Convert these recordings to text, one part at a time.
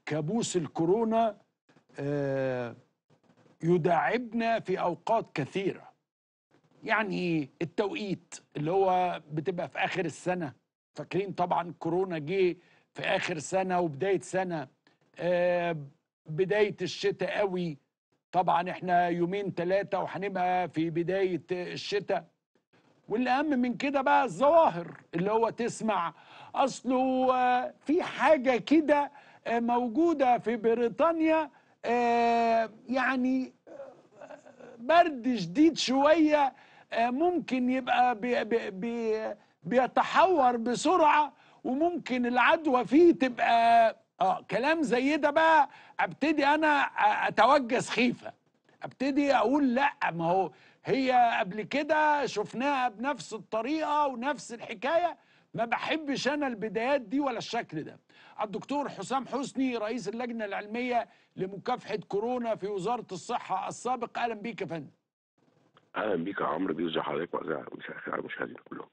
كابوس الكورونا آه، يداعبنا في أوقات كثيرة. يعني التوقيت اللي هو بتبقى في آخر السنة، فاكرين طبعا كورونا جه في آخر سنة وبداية سنة. آه، بداية الشتاء قوي، طبعا احنا يومين ثلاثة وهنبقى في بداية الشتاء. والأهم من كده بقى الظواهر اللي هو تسمع أصله في حاجة كده موجودة في بريطانيا، يعني برد شديد شوية، ممكن يبقى بيتحور بسرعة، وممكن العدوى فيه تبقى كلام زي ده بقى. ابتدي انا اتوجس خيفة، ابتدي اقول لا، ما هو هي قبل كده شفناها بنفس الطريقة ونفس الحكاية. ما بحبش انا البدايات دي ولا الشكل ده. الدكتور حسام حسني رئيس اللجنة العلمية لمكافحة كورونا في وزارة الصحة السابق، اهلا بيك يا فندم. اهلا بيك يا عمرو، بيوزع حضرتك وأزاع مساء الخير على المشاهدين كلهم.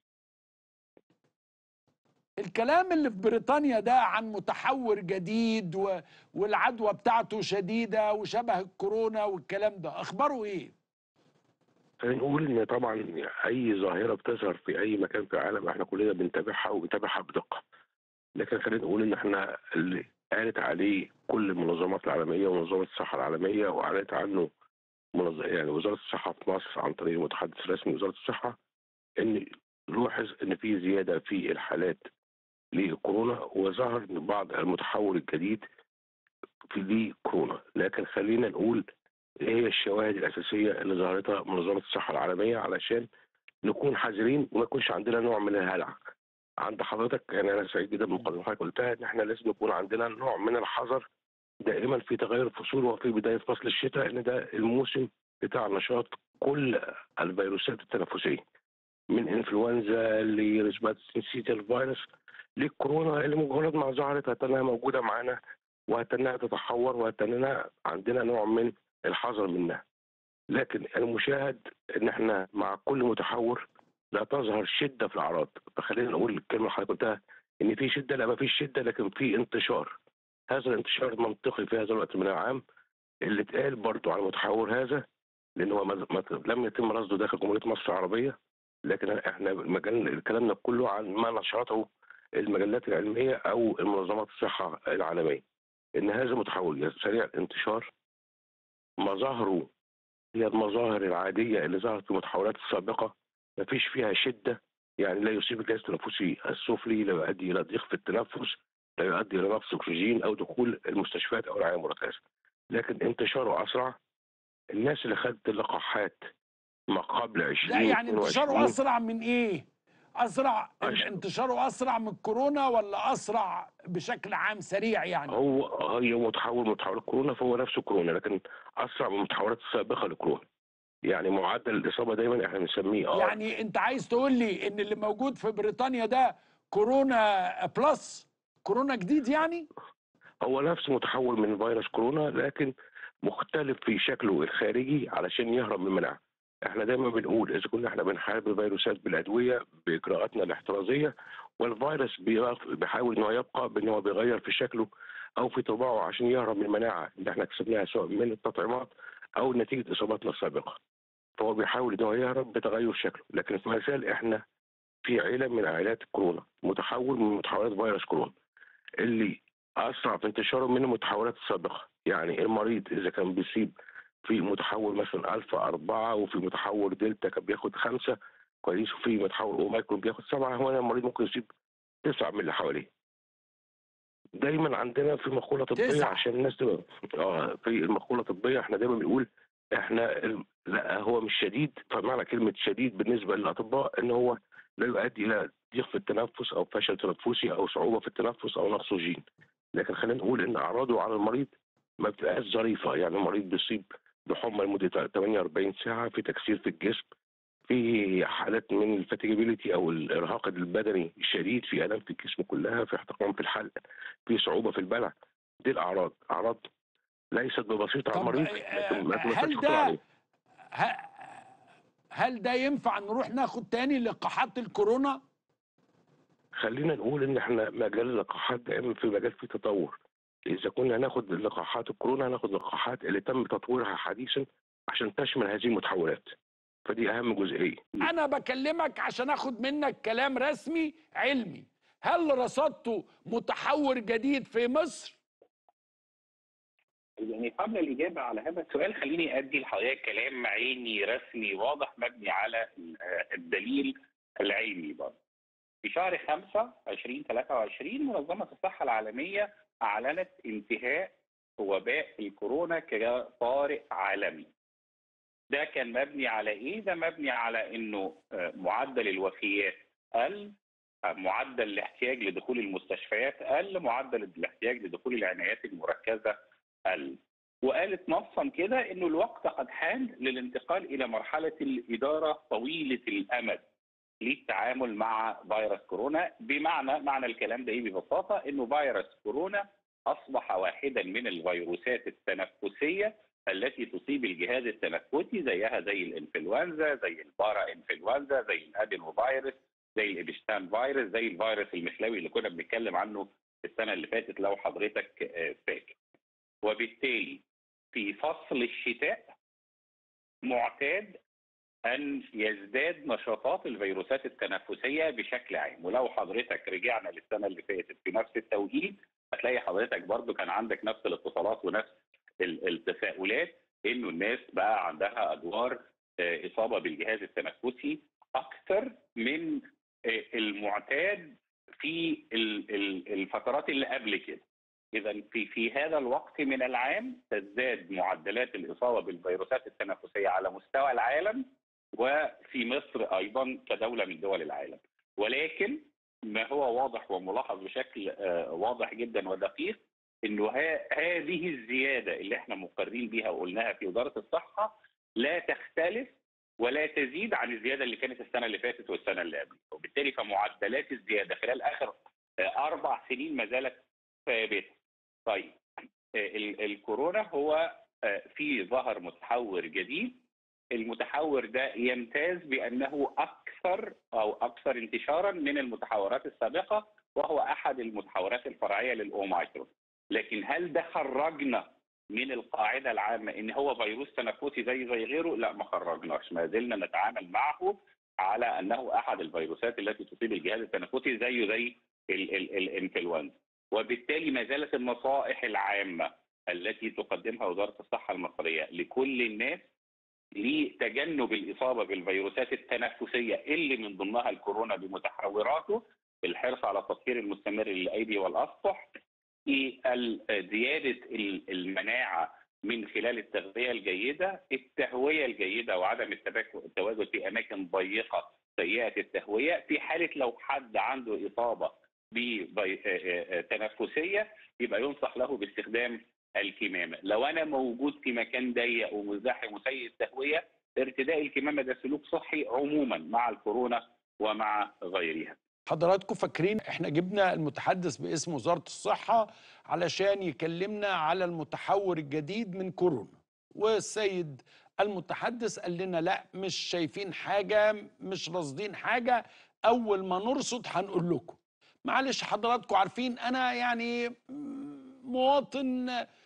الكلام اللي في بريطانيا ده عن متحور جديد والعدوى بتاعته شديدة وشبه الكورونا والكلام ده، اخباره ايه؟ خلينا نقول ان طبعا اي ظاهره بتظهر في اي مكان في العالم احنا كلنا بنتابعها وبنتابعها بدقه، لكن خلينا نقول ان احنا اللي قالت عليه كل المنظمات العالميه ومنظمه الصحه العالميه، واعلنت عنه يعني وزاره الصحه في مصر عن طريق المتحدث الرسمي لوزاره الصحه، ان نلاحظ ان في زياده في الحالات لكورونا، وظهر بعض المتحور الجديد في كورونا. لكن خلينا نقول ايه هي الشواهد الاساسيه اللي ظهرتها منظمه الصحه العالميه علشان نكون حذرين وما يكونش عندنا نوع من الهلع عند حضرتك. يعني انا سعيد جدا بالمقدمه حضرتك قلتها ان احنا لازم يكون عندنا نوع من الحذر دائما في تغير الفصول وفي بدايه فصل الشتاء، ان ده الموسم بتاع نشاط كل الفيروسات التنفسيه، من انفلونزا لريسباتسيتال فيروس للكورونا، اللي مجرد ما ظهرت هتلاقيها موجوده معانا وهتنها تتحور وهتنها عندنا نوع من الحذر منها. لكن المشاهد ان احنا مع كل متحور لا تظهر شده في الاعراض. فخلينا نقول الكلمه اللي حضرتك قلتها ان في شده، لا ما فيش شده، لكن في انتشار. هذا الانتشار منطقي في هذا الوقت من العام اللي اتقال برضه على المتحور هذا، لان هو لم يتم رصده داخل جمهوريه مصر العربيه، لكن احنا كلامنا كله عن ما نشرته المجلات العلميه او المنظمات الصحه العالميه، ان هذا المتحول سريع الانتشار. مظاهره هي المظاهر العاديه اللي ظهرت في المتحولات السابقه، ما فيش فيها شده، يعني لا يصيب الجهاز التنفسي السفلي، لا يؤدي الى ضيق في التنفس، لا يؤدي الى نقص اكسجين او دخول المستشفيات او العنايه المركزه. لكن انتشاره اسرع. الناس اللي خدت اللقاحات ما قبل لا يعني انتشاره 2022 اسرع من ايه؟ اسرع انتشاره اسرع من الكورونا ولا اسرع بشكل عام سريع يعني؟ هي متحول كورونا، فهو نفسه كورونا لكن اسرع من المتحولات السابقه لكورونا. يعني معدل الاصابه دايما احنا بنسميه يعني انت عايز تقول لي ان اللي موجود في بريطانيا ده كورونا بلس، كورونا جديد يعني؟ هو نفس متحول من فيروس كورونا، لكن مختلف في شكله الخارجي علشان يهرب من المناعه. احنا دايما بنقول اذا كنا احنا بنحارب الفيروسات بالادويه باجراءاتنا الاحترازيه، والفيروس بيحاول ان هو يبقى بان هو بيغير في شكله او في طباعه عشان يهرب من المناعه اللي احنا كسبناها سواء من التطعيمات او نتيجه اصاباتنا السابقه. فهو بيحاول ان هو يهرب بتغير شكله، لكن في مثال احنا في عيله من عائلات الكورونا متحول من متحولات فيروس كورونا اللي اسرع في انتشاره من المتحولات السابقه. يعني المريض اذا كان بيصيب في متحول مثلا الفا 4 وفي متحول دلتا كان بياخد 5 كويس، وفي متحول اوميكرون بياخد 7، هو المريض ممكن يصيب 9 من اللي حواليه. دايما عندنا في مقوله طبيه 9؟ عشان الناس تبقى في المقوله الطبيه احنا دايما بنقول احنا لا هو مش شديد، فمعنى كلمه شديد بالنسبه للاطباء ان هو لا يؤدي الى ضيق في التنفس او فشل تنفسي او صعوبه في التنفس او نقص اكسجين. لكن خلينا نقول ان اعراضه على المريض ما بتبقاش ظريفه. يعني المريض بيصيب بحمى لمده 48 ساعه، في تكسير في الجسم، في حالات من الفاتيجابيليتي او الارهاق البدني الشديد، في الام في الجسم كلها، في احتقان في الحلق، في صعوبه في البلع. دي اعراض ليست ببسيطه على طب المريض لكن ما تبقاش هل خطوره ده عليه. ه- هل ده ينفع نروح ناخد تاني لقاحات الكورونا؟ خلينا نقول ان احنا مجال اللقاحات دائما في مجال فيه تطور. اذا كنا هناخد لقاحات الكورونا هناخد لقاحات اللي تم تطويرها حديثا عشان تشمل هذه المتحورات، فدي اهم جزئيه. انا بكلمك عشان اخد منك كلام رسمي علمي. هل رصدتوا متحور جديد في مصر؟ يعني قبل الإجابة على هذا السؤال خليني أدي لحضرتك كلام علمي رسمي واضح مبني على الدليل العلمي برضه. في شهر 5 2023 منظمة الصحة العالمية أعلنت انتهاء وباء الكورونا كطارئ عالمي. ده كان مبني على إيه؟ ده مبني على إنه معدل الوفيات قل، معدل الاحتياج لدخول المستشفيات قل، معدل الاحتياج لدخول العنايات المركزة قل. وقالت نصا كده انه الوقت قد حان للانتقال الى مرحله الاداره طويله الامد للتعامل مع فيروس كورونا. معنى الكلام ده ايه ببساطه؟ انه فيروس كورونا اصبح واحدا من الفيروسات التنفسيه التي تصيب الجهاز التنفسي، زيها زي الانفلونزا، زي البارا انفلونزا، زي الادينو فيروس، زي الابشتان فيروس، زي الفيروس المخلوي اللي كنا بنتكلم عنه السنه اللي فاتت لو حضرتك فاكر. وبالتالي في فصل الشتاء معتاد أن يزداد نشاطات الفيروسات التنفسية بشكل عام. ولو حضرتك رجعنا للسنة اللي فاتت في نفس التوقيت هتلاقي حضرتك برضو كان عندك نفس الاتصالات ونفس التساؤلات، إنه الناس بقى عندها أدوار إصابة بالجهاز التنفسي أكثر من المعتاد في الفترات اللي قبل كده. إذا في هذا الوقت من العام تزداد معدلات الإصابة بالفيروسات التنفسية على مستوى العالم، وفي مصر أيضا كدولة من دول العالم. ولكن ما هو واضح وملاحظ بشكل واضح جدا ودقيق إنه هذه الزيادة اللي احنا مقرين بها وقلناها في وزارة الصحة لا تختلف ولا تزيد عن الزيادة اللي كانت السنة اللي فاتت والسنة اللي قبل. وبالتالي فمعدلات الزيادة خلال آخر 4 سنين ما زالت ثابتة. طيب الكورونا هو في ظهر متحور جديد. المتحور ده يمتاز بأنه أكثر انتشارا من المتحورات السابقة، وهو أحد المتحورات الفرعية للأوميكرون. لكن هل ده خرجنا من القاعدة العامة إن هو فيروس تنفسي زي غيره؟ لا، ما خرجناش، ما زلنا نتعامل معه على أنه أحد الفيروسات التي تصيب الجهاز التنفسي زي الإنفلونزا. وبالتالي ما زالت النصائح العامة التي تقدمها وزارة الصحة المصرية لكل الناس لتجنب الإصابة بالفيروسات التنفسية اللي من ضمنها الكورونا بمتحوراته، الحرص على التطهير المستمر للأيدي والأسطح، زيادة المناعة من خلال التغذية الجيدة، التهوية الجيدة وعدم التواجد في أماكن ضيقة سيئة التهوية. في حالة لو حد عنده إصابة بتنفسية يبقى ينصح له باستخدام الكمامة. لو أنا موجود في مكان ضيق ومزدحم وسيء التهوية، ارتداء الكمامة ده سلوك صحي عموما مع الكورونا ومع غيرها. حضراتكم فاكرين احنا جبنا المتحدث باسم وزارة الصحة علشان يكلمنا على المتحور الجديد من كورونا، والسيد المتحدث قال لنا لا، مش شايفين حاجة، مش راصدين حاجة، أول ما نرصد هنقول لكم. معلش حضراتكم عارفين أنا يعني مواطن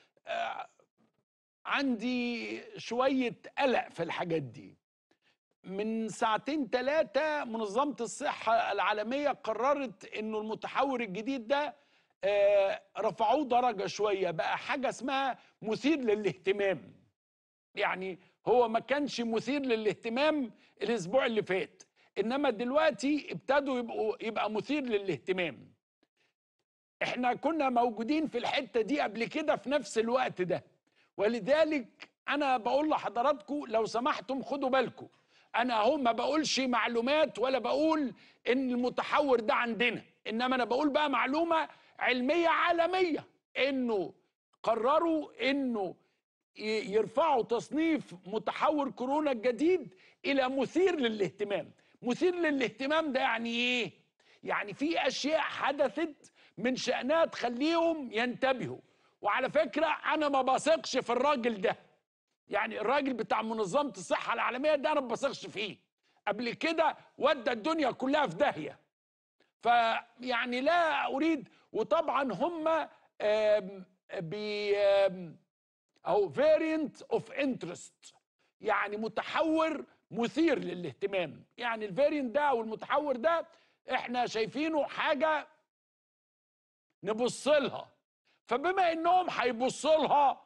عندي شوية قلق في الحاجات دي. من 2 3 ساعات منظمة الصحة العالمية قررت انه المتحور الجديد ده رفعوه درجة شوية، بقى حاجة اسمها مثير للاهتمام. يعني هو ما كانش مثير للاهتمام الاسبوع اللي فات، انما دلوقتي ابتدوا يبقى مثير للاهتمام. احنا كنا موجودين في الحتة دي قبل كده في نفس الوقت ده، ولذلك انا بقول لحضراتكم لو سمحتم خدوا بالكم. انا اهو ما بقولش معلومات ولا بقول ان المتحور ده عندنا، انما انا بقول بقى معلومة علمية عالمية انه قرروا انه يرفعوا تصنيف متحور كورونا الجديد الى مثير للاهتمام. مثير للاهتمام ده يعني ايه؟ يعني في اشياء حدثت من شأنها تخليهم ينتبهوا. وعلى فكرة انا ما بثقش في الراجل ده، يعني الراجل بتاع منظمة الصحة العالمية ده انا ما بثقش فيه، قبل كده ودى الدنيا كلها في داهية. فيعني لا اريد. وطبعا هم او فاريانت اوف انترست، يعني متحور مثير للاهتمام. يعني الفاريانت ده او المتحور ده احنا شايفينه حاجه نبص لها، فبما انهم هيبصوا لها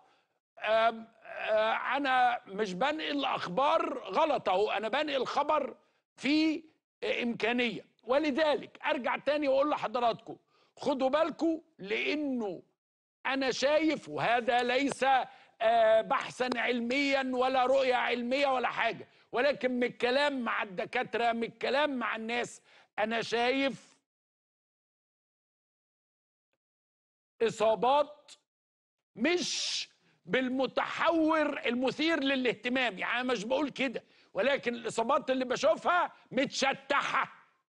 انا مش بنقل اخبار غلط اهو، انا بنقل خبر في امكانيه. ولذلك ارجع تاني واقول لحضراتكم خدوا بالكم، لانه انا شايف، وهذا ليس بحثا علميا ولا رؤيه علميه ولا حاجه، ولكن من الكلام مع الدكاتره، من الكلام مع الناس، انا شايف اصابات مش بالمتحور المثير للاهتمام. يعني انا مش بقول كده، ولكن الاصابات اللي بشوفها متشتحه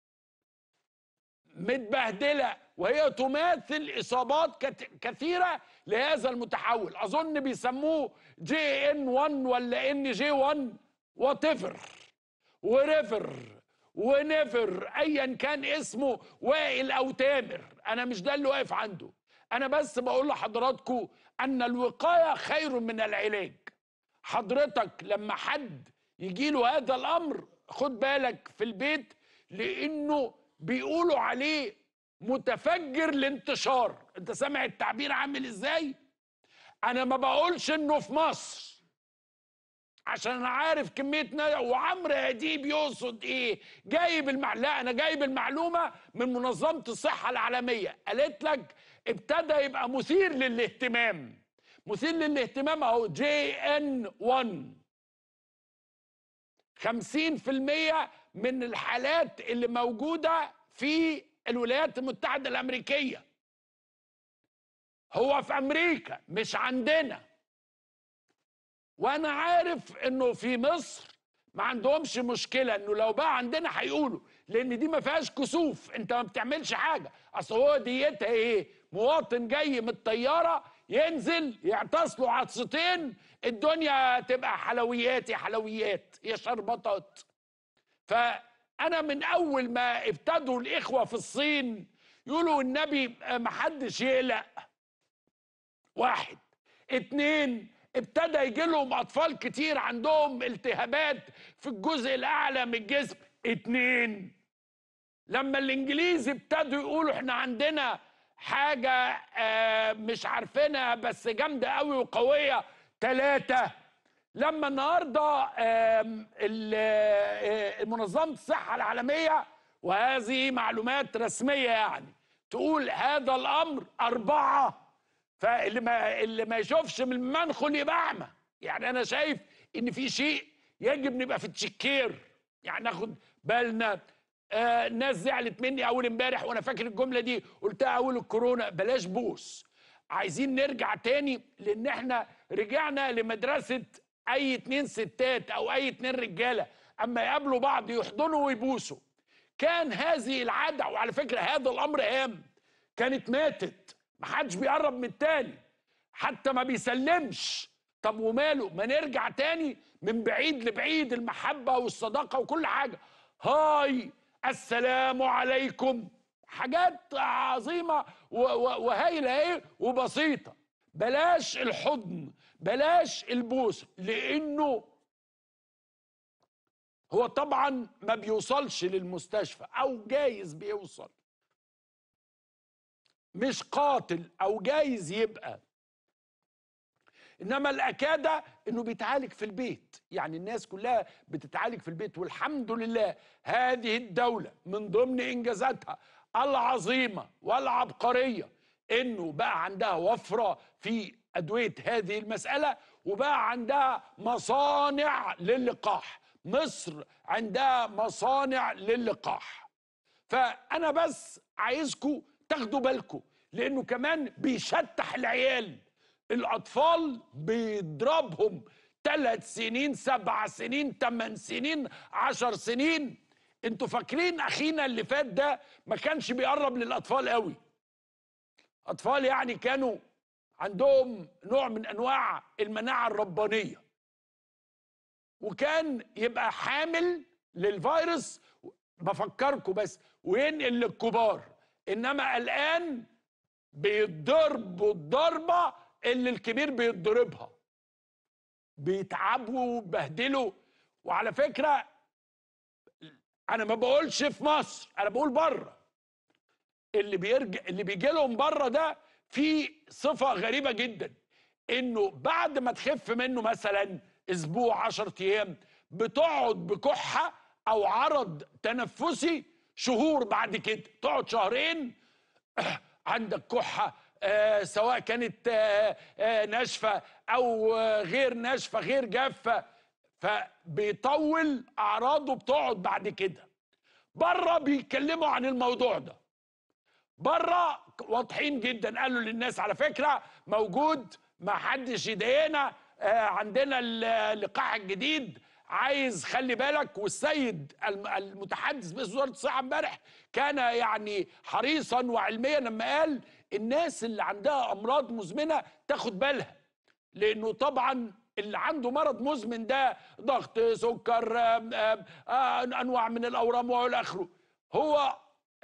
متبهدله، وهي تماثل اصابات كثيره لهذا المتحول. اظن بيسموه JN1 ولا NJ1 وات ايفر وريفر ونيفر، ايا كان اسمه، وائل او تامر، انا مش ده اللي واقف عنده. انا بس بقول لحضراتكم ان الوقايه خير من العلاج. حضرتك لما حد يجي له هذا الامر خد بالك في البيت، لانه بيقولوا عليه متفجر الانتشار. انت سامع التعبير عامل ازاي؟ انا ما بقولش انه في مصر عشان انا عارف كميه وعمرو اديب يقصد ايه، جايب لا، انا جايب المعلومه من منظمه الصحه العالميه، قالت لك ابتدى يبقى مثير للاهتمام. مثير للاهتمام اهو JN1، 50% من الحالات اللي موجوده في الولايات المتحده الامريكيه. هو في امريكا مش عندنا. وانا عارف انه في مصر ما عندهمش مشكله، انه لو بقى عندنا هيقولوا، لان دي ما فيهاش كسوف، انت ما بتعملش حاجه. اصل هو ديتها ايه؟ مواطن جاي من الطياره ينزل يعطس له عطستين، الدنيا تبقى حلويات يا حلويات يا شربطات. فانا من اول ما ابتدوا الاخوه في الصين يقولوا النبي ما حدش يقلق، 1. 2، ابتدى يجي لهم اطفال كتير عندهم التهابات في الجزء الاعلى من الجسم. 2، لما الانجليز ابتدوا يقولوا احنا عندنا حاجه مش عارفينها بس جامده قوي وقويه. 3، لما النهارده منظمه الصحه العالميه، وهذه معلومات رسميه يعني، تقول هذا الامر. 4، فاللي ما يشوفش من المنخل يبقى اعمى. يعني انا شايف ان في شيء يجب نبقى في التشكير، يعني ناخد بالنا. ناس زعلت مني اول امبارح وانا فاكر الجمله دي قلتها اول الكورونا، بلاش بوس. عايزين نرجع تاني، لان احنا رجعنا لمدرسه اي 2 ستات او اي 2 رجاله اما يقابلوا بعض يحضنوا ويبوسوا. كان هذه العاده، وعلى فكره هذا الامر هام، كانت ماتت. محدش بيقرب من التاني، حتى ما بيسلمش. طب وماله؟ ما نرجع تاني من بعيد لبعيد، المحبة والصداقة وكل حاجة. هاي، السلام عليكم، حاجات عظيمة وهايلة ايه وبسيطة. بلاش الحضن، بلاش البوس، لانه هو طبعا ما بيوصلش للمستشفى، او جايز بيوصل، مش قاتل، او جايز يبقى. انما الاكاده انه بيتعالج في البيت. يعني الناس كلها بتتعالج في البيت، والحمد لله هذه الدوله من ضمن انجازاتها العظيمه والعبقريه انه بقى عندها وفره في ادويه هذه المساله، وبقى عندها مصانع للقاح. مصر عندها مصانع للقاح. فانا بس عايزكم تاخدوا بالكم، لانه كمان بيشتح العيال. الاطفال بيضربهم 3 سنين 7 سنين 8 سنين 10 سنين. انتوا فاكرين اخينا اللي فات ده ما كانش بيقرب للاطفال قوي. اطفال يعني كانوا عندهم نوع من انواع المناعه الربانيه، وكان يبقى حامل للفيروس، بفكركم بس، وينقل للكبار. انما الان بيتضربوا الضربه اللي الكبير بيتضربها، بيتعبوا وبهدلوا. وعلى فكره انا ما بقولش في مصر، انا بقول بره. اللي بيجي لهم بره ده في صفه غريبه جدا، انه بعد ما تخف منه مثلا اسبوع 10 ايام بتقعد بكحه او عرض تنفسي شهور، بعد كده تقعد شهرين عندك كحه، سواء كانت ناشفه او غير ناشفه غير جافه، فبيطول اعراضه بتقعد بعد كده. بره بيتكلموا عن الموضوع ده، بره واضحين جدا، قالوا للناس على فكره موجود، ما حدش يضايقنا، عندنا اللقاح الجديد، عايز خلي بالك. والسيد المتحدث باسم وزاره الصحه امبارح كان يعني حريصا وعلميا لما قال الناس اللي عندها امراض مزمنه تاخد بالها، لانه طبعا اللي عنده مرض مزمن ده ضغط، سكر، انواع من الاورام والى اخره، هو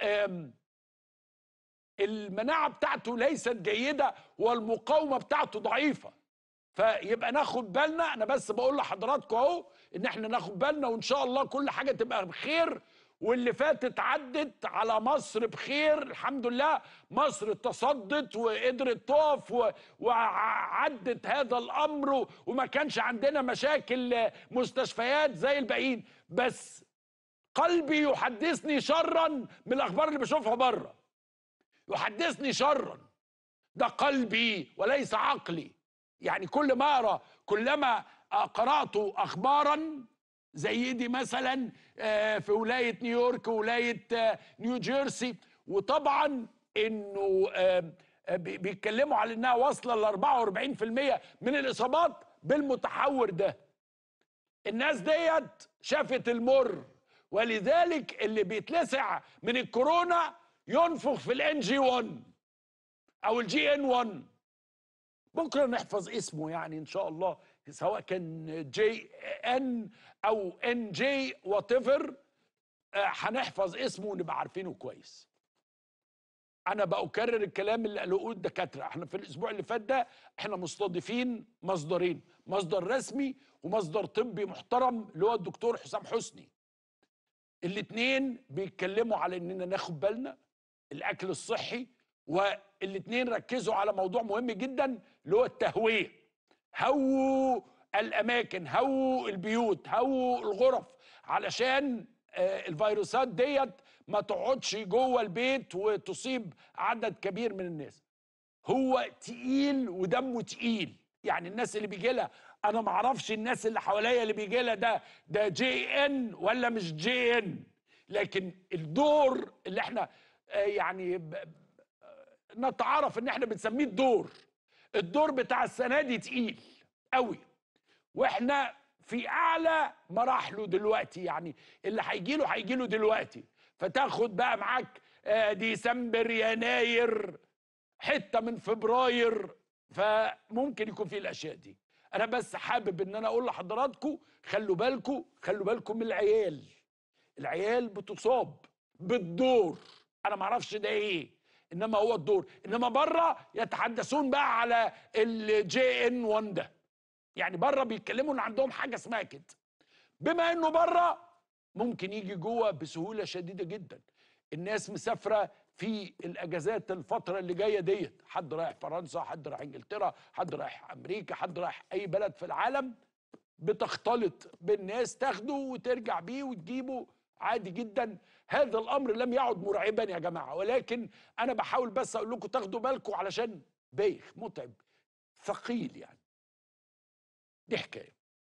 المناعه بتاعته ليست جيده والمقاومه بتاعته ضعيفه. فيبقى ناخد بالنا. انا بس بقول لحضراتكم اهو ان احنا ناخد بالنا، وان شاء الله كل حاجه تبقى بخير. واللي فاتت عدت على مصر بخير الحمد لله. مصر تصدت وقدرت تقف وعدت هذا الامر، وما كانش عندنا مشاكل مستشفيات زي الباقيين. بس قلبي يحدثني شرا من الاخبار اللي بشوفها بره، يحدثني شرا. ده قلبي وليس عقلي. يعني كل ما اقرا، كلما قرات اخبارا زي دي مثلا في ولايه نيويورك وولايه نيو جيرسي، وطبعا انه بيتكلموا على انها واصله ل 44% من الاصابات بالمتحور ده. الناس ديت شافت المر، ولذلك اللي بيتلسع من الكورونا ينفخ في الان جي 1 او الجي ان 1. بكره نحفظ اسمه يعني ان شاء الله، سواء كان جي ان او ان جي وات ايفر، هنحفظ اسمه ونبقى عارفينه كويس. انا بكرر الكلام اللي قالوه الدكاتره. احنا في الاسبوع اللي فات ده احنا مستضيفين مصدرين، مصدر رسمي ومصدر طبي محترم اللي هو الدكتور حسام حسني. الاثنين بيتكلموا على اننا ناخد بالنا الاكل الصحي، والاثنين ركزوا على موضوع مهم جدا اللي هو التهويه. هووا الاماكن، هووا البيوت، هووا الغرف، علشان الفيروسات ديت ما تقعدش جوه البيت وتصيب عدد كبير من الناس. هو تقيل ودمه تقيل، يعني الناس اللي بيجي لها، انا ما اعرفش الناس اللي حواليا اللي بيجي لها ده جي ان ولا مش جي ان، لكن الدور اللي احنا يعني نتعرف ان احنا بنسميه الدور بتاع السنه دي تقيل قوي، واحنا في اعلى مراحله دلوقتي. يعني اللي هيجي له دلوقتي، فتاخد بقى معاك ديسمبر، يناير، حته من فبراير، فممكن يكون في الاشياء دي. انا بس حابب ان انا اقول لحضراتكم خلوا بالكم من العيال بتصاب بالدور. انا ما اعرفش ده ايه، انما هو الدور. انما بره يتحدثون بقى على الجي ان 1 ده، يعني بره بيتكلموا ان عندهم حاجه اسمها كده. بما انه بره ممكن يجي جوه بسهوله شديده جدا. الناس مسافره في الاجازات الفتره اللي جايه ديت، حد رايح فرنسا، حد رايح انجلترا، حد رايح امريكا، حد رايح اي بلد في العالم، بتختلط بالناس، تاخده وترجع بيه وتجيبه عادي جدا. هذا الامر لم يعد مرعبا يا جماعه، ولكن انا بحاول بس اقول لكم تاخدوا بالكم علشان بايخ، متعب، ثقيل يعني. دي حكايه.